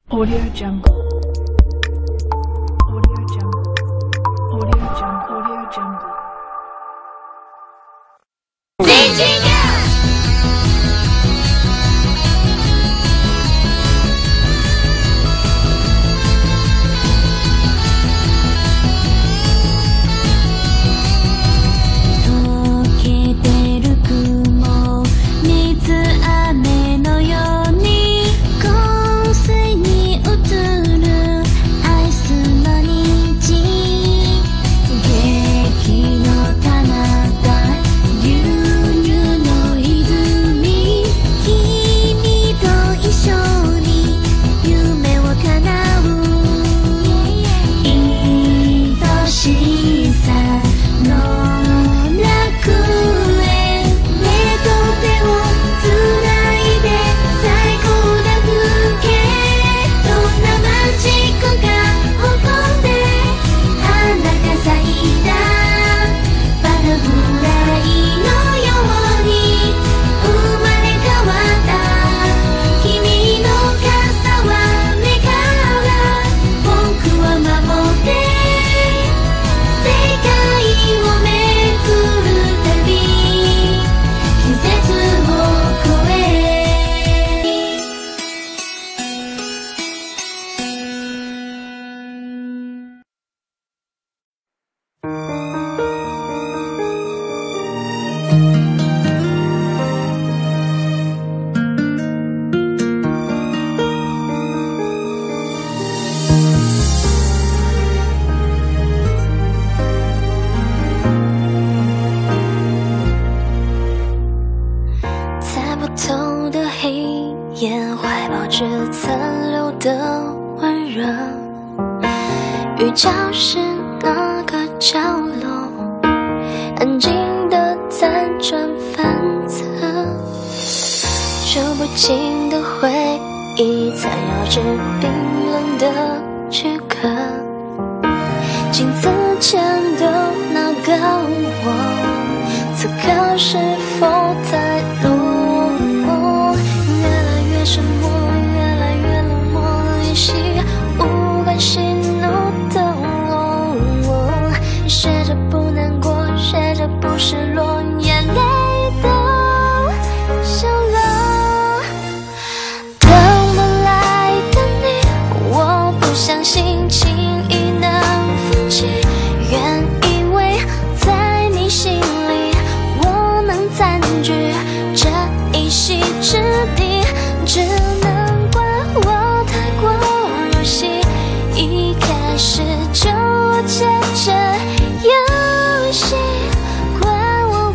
Audio Jungle. Audio Jungle. Audio Jungle. Audio Jungle. 雨教室那个角落，安静的在转反侧，数不清的回忆缠绕着冰冷的躯壳。镜子前的那个我，此刻是否在落寞？越来越沉默，越来越冷漠，联系无关喜怒的我，学着不难过，学着不失落，眼泪都笑了。等不来的你，我不相信轻易能放弃，原以为在你心里我能占据这一席之地，只能怪我太过入戏，一开始就借着游戏，怪我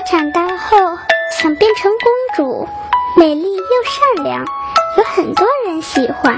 长大后想变成公主，美丽又善良，有很多人喜欢。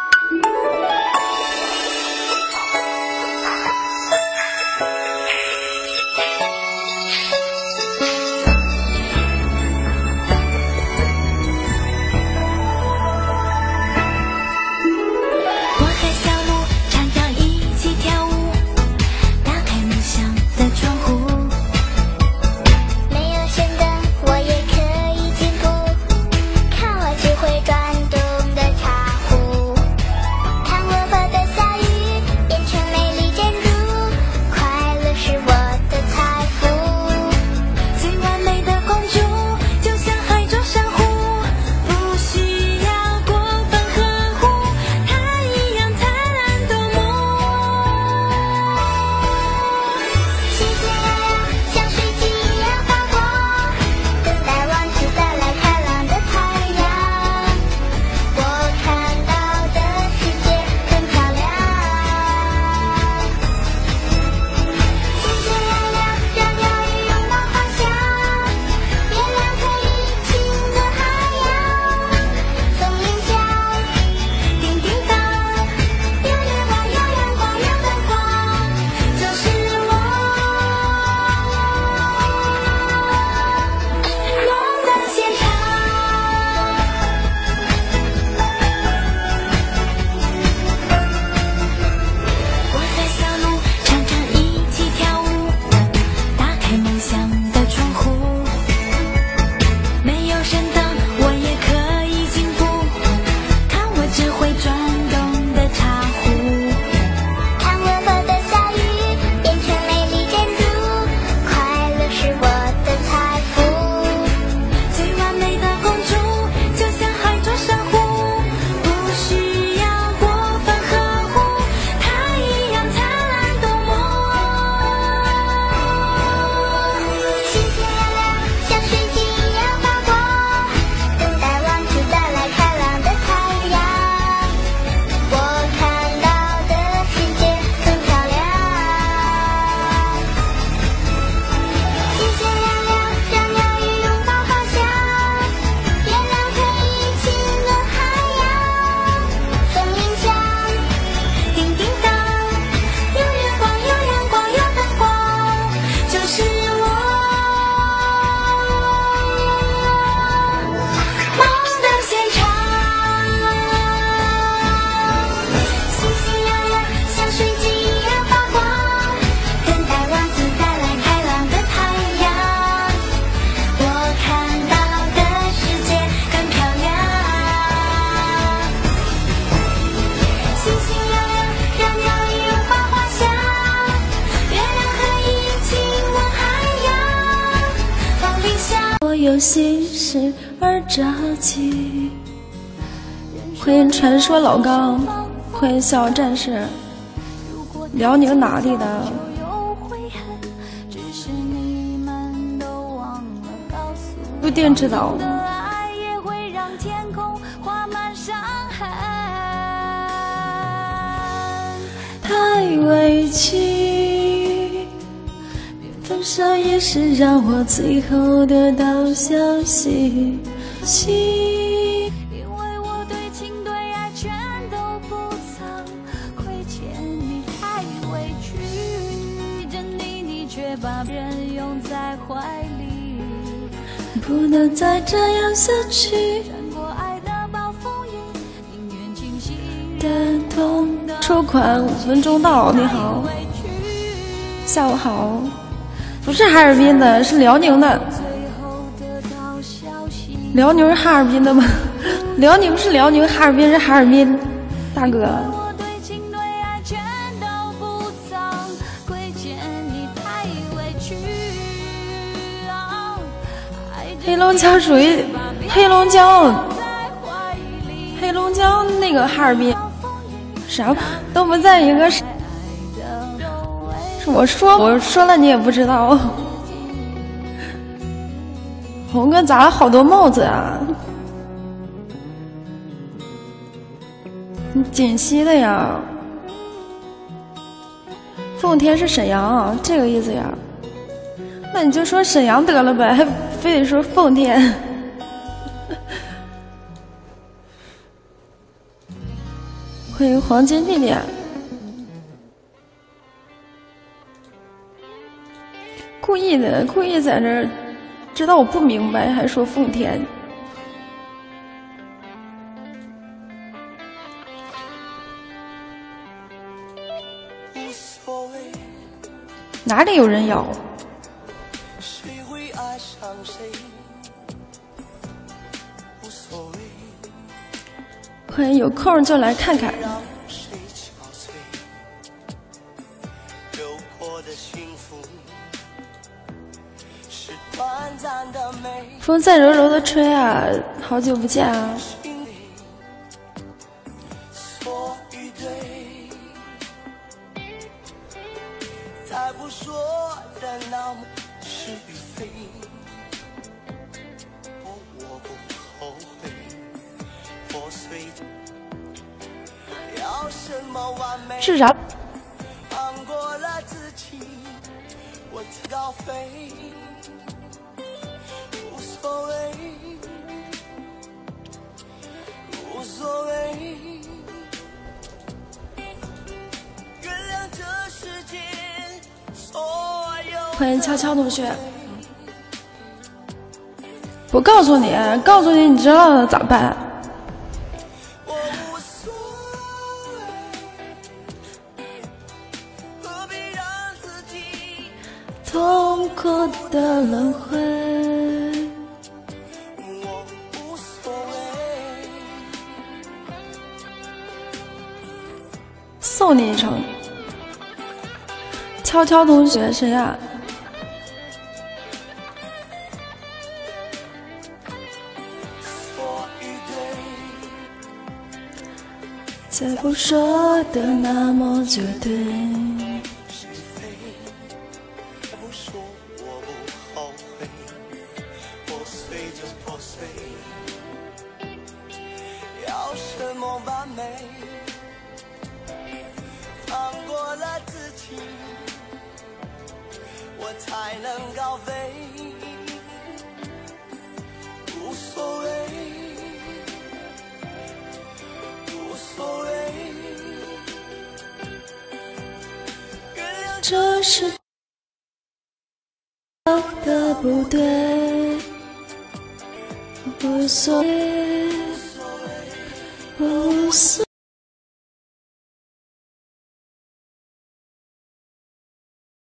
有心事而着急。欢迎传说老刚，欢迎小战士，辽宁哪里的？不一定知道。太委屈，分手也是让我最后得到消息。因为我对情对爱全都不曾亏欠你，太委屈，真的你却把别人拥在怀里，不能再这样下去。的痛。收款5分钟到，你好，下午好，不是哈尔滨的，是辽宁的。辽宁是哈尔滨的吗？辽宁是辽宁，哈尔滨是哈尔滨，大哥。黑龙江属于黑龙江，黑龙江那个哈尔滨。啥都不在一个，我说了你也不知道。红哥咋了好多帽子啊？你锦溪的呀？奉天是沈阳啊，这个意思呀。 那你就说沈阳得了呗，还非得说奉天。欢迎黄金弟弟。故意的，故意在这儿，知道我不明白，还说奉天。哪里有人咬？欢迎有空就来看看。风在柔柔的吹啊，好久不见啊！是啥？欢迎悄悄同学。我告诉你，告诉你，你知道了咋办？痛苦的轮回。送你一程。悄悄同学谁呀？再不说的那么绝对。这是我的不对，无所谓，无所